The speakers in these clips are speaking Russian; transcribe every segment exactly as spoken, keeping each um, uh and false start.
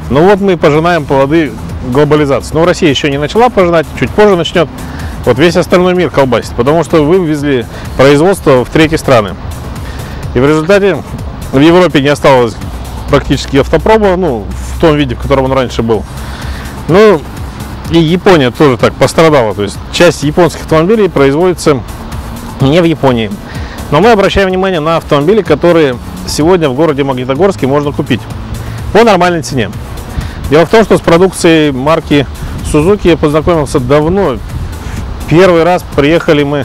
Ну вот мы пожинаем плоды глобализации. Но Россия еще не начала пожинать, чуть позже начнет. Вот весь остальной мир колбасит, потому что вывезли производство в третьи страны. И в результате в Европе не осталось практически автопрома, ну, в том виде, в котором он раньше был. Ну, и Япония тоже так пострадала. То есть часть японских автомобилей производится не в Японии. Но мы обращаем внимание на автомобили, которые сегодня в городе Магнитогорске можно купить по нормальной цене. Дело в том, что с продукцией марки Suzuki я познакомился давно. Первый раз приехали мы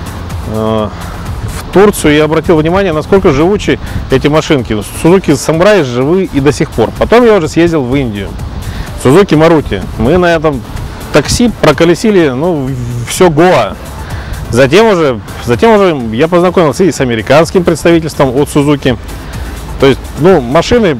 э, в Турцию и обратил внимание, насколько живучи эти машинки. Suzuki Samurai живы и до сих пор. Потом я уже съездил в Индию. Suzuki Maruti. Мы на этом такси проколесили, ну, все Гоа. Затем уже, затем уже я познакомился и с американским представительством от Suzuki. То есть, ну, машины,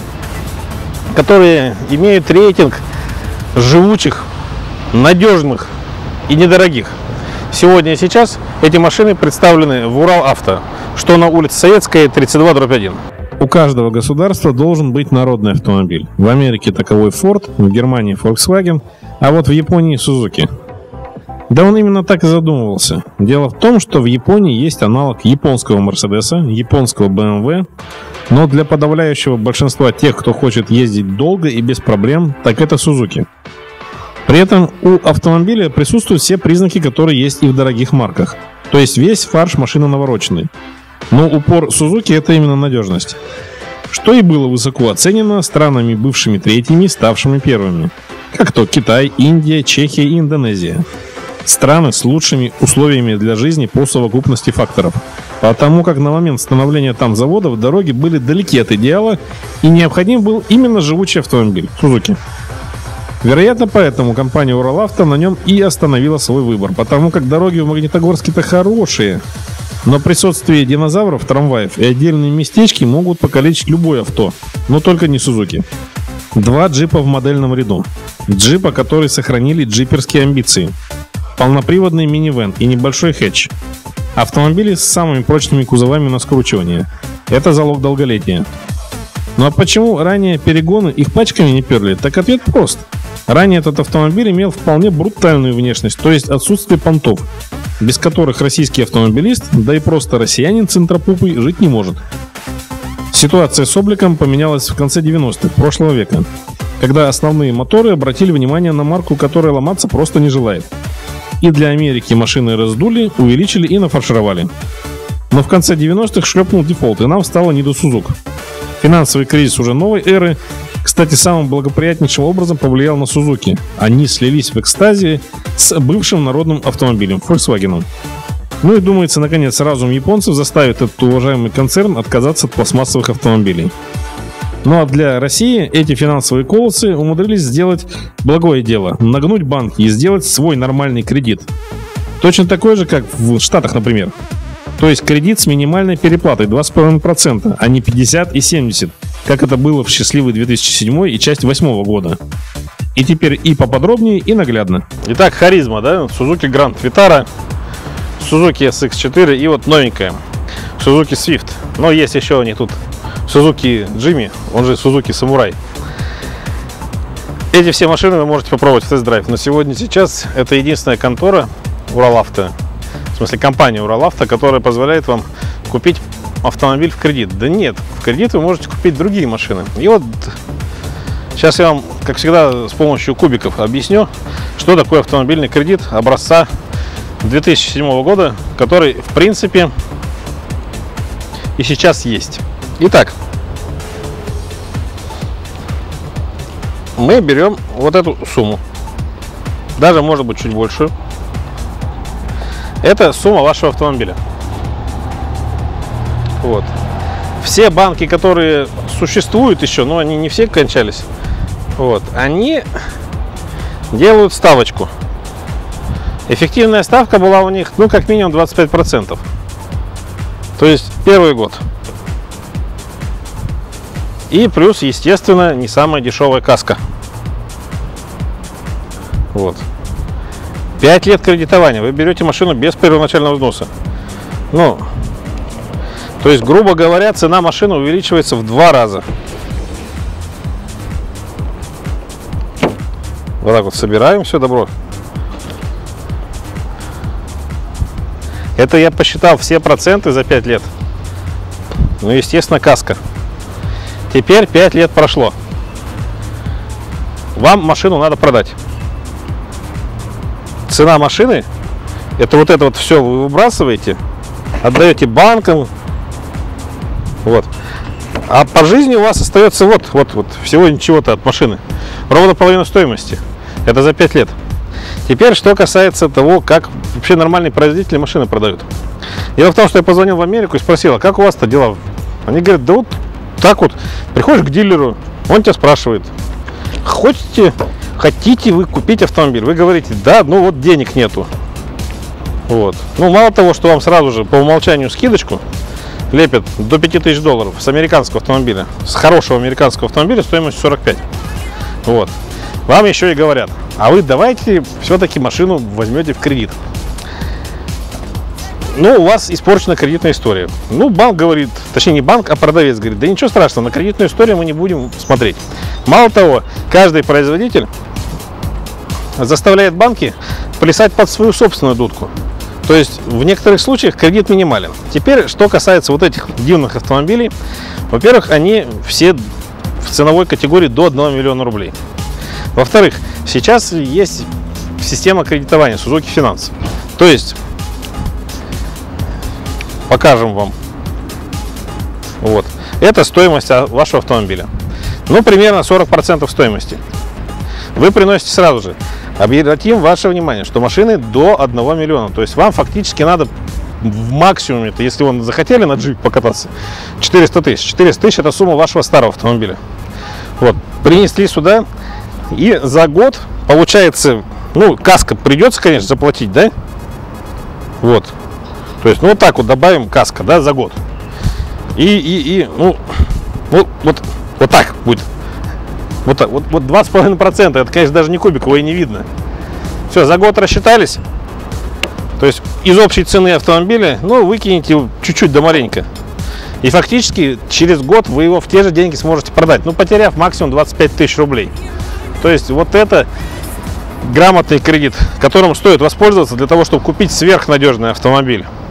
которые имеют рейтинг живучих, надежных и недорогих. Сегодня и сейчас эти машины представлены в Урал-Авто, что на улице Советская, тридцать два дробь один. У каждого государства должен быть народный автомобиль. В Америке таковой Ford, в Германии Volkswagen, а вот в Японии Suzuki. Да он именно так и задумывался. Дело в том, что в Японии есть аналог японского Мерседеса, японского бэ эм вэ, но для подавляющего большинства тех, кто хочет ездить долго и без проблем, так это Suzuki. При этом у автомобиля присутствуют все признаки, которые есть и в дорогих марках. То есть весь фарш машины навороченный. Но упор Suzuki — это именно надежность. Что и было высоко оценено странами бывшими третьими, ставшими первыми. Как то Китай, Индия, Чехия и Индонезия. Страны с лучшими условиями для жизни по совокупности факторов. Потому как на момент становления там заводов дороги были далеки от идеала, и необходим был именно живучий автомобиль Suzuki. Вероятно, поэтому компания Урал-Авто на нем и остановила свой выбор, потому как дороги в Магнитогорске-то хорошие, но присутствие динозавров, трамваев и отдельные местечки могут покалечить любое авто, но только не Suzuki. Два джипа в модельном ряду. Джипа, которые сохранили джиперские амбиции. Полноприводный минивэн и небольшой хэтч. Автомобили с самыми прочными кузовами на скручивание. Это залог долголетия. Ну а почему ранее перегоны их пачками не перли? Так ответ прост. Ранее этот автомобиль имел вполне брутальную внешность, то есть отсутствие понтов, без которых российский автомобилист, да и просто россиянин центропупый, жить не может. Ситуация с обликом поменялась в конце девяностых прошлого века, когда основные моторы обратили внимание на марку, которая ломаться просто не желает. И для Америки машины раздули, увеличили и нафаршировали. Но в конце девяностых шлепнул дефолт, и нам стало не до Suzuki. Финансовый кризис уже новой эры, кстати, самым благоприятнейшим образом повлиял на Suzuki. Они слились в экстазе с бывшим народным автомобилем Volkswagen. Ну и думается, наконец, разум японцев заставит этот уважаемый концерн отказаться от пластмассовых автомобилей. Ну а для России эти финансовые колоссы умудрились сделать благое дело – нагнуть банки и сделать свой нормальный кредит. Точно такой же, как в Штатах, например. То есть кредит с минимальной переплатой два с половиной процента, а не пятьдесят и семьдесят, как это было в счастливый две тысячи седьмой и часть восьмого года. И теперь и поподробнее, и наглядно. Итак, харизма, да? Suzuki Grand Vitara, Suzuki эс икс четыре и вот новенькая Suzuki Swift. Но есть еще у них тут Suzuki Jimmy, он же Suzuki Samurai. Эти все машины вы можете попробовать в тест-драйв. Но сегодня, сейчас это единственная контора Урал-Авто, в смысле компания Урал-Авто, которая позволяет вам купить автомобиль в кредит. Да нет, в кредит вы можете купить другие машины. И вот сейчас я вам, как всегда, с помощью кубиков объясню, что такое автомобильный кредит образца две тысячи седьмого года, который, в принципе, и сейчас есть. Итак, мы берем вот эту сумму, даже может быть чуть большую. Это сумма вашего автомобиля. Вот. Все банки, которые существуют еще, но они не все кончались, вот, они делают ставочку. Эффективная ставка была у них, ну, как минимум двадцать пять процентов. То есть первый год. И плюс, естественно, не самая дешевая каска. Вот. пять лет кредитования. Вы берете машину без первоначального взноса. Ну, то есть, грубо говоря, цена машины увеличивается в два раза. Вот так вот собираем все добро. Это я посчитал все проценты за пять лет. Ну, естественно, каска. Теперь пять лет прошло. Вам машину надо продать. Цена машины, это вот это вот все вы выбрасываете, отдаете банкам. Вот. А по жизни у вас остается вот, вот, вот всего ничего-то от машины. Ровно половина стоимости. Это за пять лет. Теперь, что касается того, как вообще нормальные производители машины продают. Дело в том, что я позвонил в Америку и спросил, а как у вас-то дела? Они говорят, да вот так вот, приходишь к дилеру, он тебя спрашивает, хотите, хотите вы купить автомобиль? Вы говорите, да, ну вот денег нету. Вот. Ну, мало того, что вам сразу же по умолчанию скидочку лепят до пяти тысяч долларов с американского автомобиля, с хорошего американского автомобиля стоимостью сорок пять. Вот. Вам еще и говорят, а вы давайте все-таки машину возьмете в кредит. Ну, у вас испорчена кредитная история. Ну, банк говорит, точнее не банк, а продавец говорит, да ничего страшного, на кредитную историю мы не будем смотреть. Мало того, каждый производитель заставляет банки плясать под свою собственную дудку. То есть в некоторых случаях кредит минимален. Теперь, что касается вот этих дивных автомобилей, во-первых, они все в ценовой категории до одного миллиона рублей. Во-вторых, сейчас есть система кредитования Suzuki Finance. То есть, покажем вам. Вот. Это стоимость вашего автомобиля. Ну, примерно сорок процентов стоимости. Вы приносите сразу же. Обратим ваше внимание, что машины до одного миллиона. То есть вам фактически надо в максимуме, если вы захотели на джип покататься, четыреста тысяч. четыреста тысяч это сумма вашего старого автомобиля. Вот. Принесли сюда. И за год получается, ну, каска придется, конечно, заплатить, да? Вот. То есть, ну, вот так вот добавим каска, да, за год. И, и, и, ну, вот, вот, вот так будет. Вот так, вот, вот два с половиной процента, это, конечно, даже не кубик, его и не видно. Все, за год рассчитались. То есть, из общей цены автомобиля, ну, выкинете чуть-чуть да маленько. И фактически, через год вы его в те же деньги сможете продать, ну, потеряв максимум двадцать пять тысяч рублей. То есть вот это грамотный кредит, которым стоит воспользоваться для того, чтобы купить сверхнадежный автомобиль.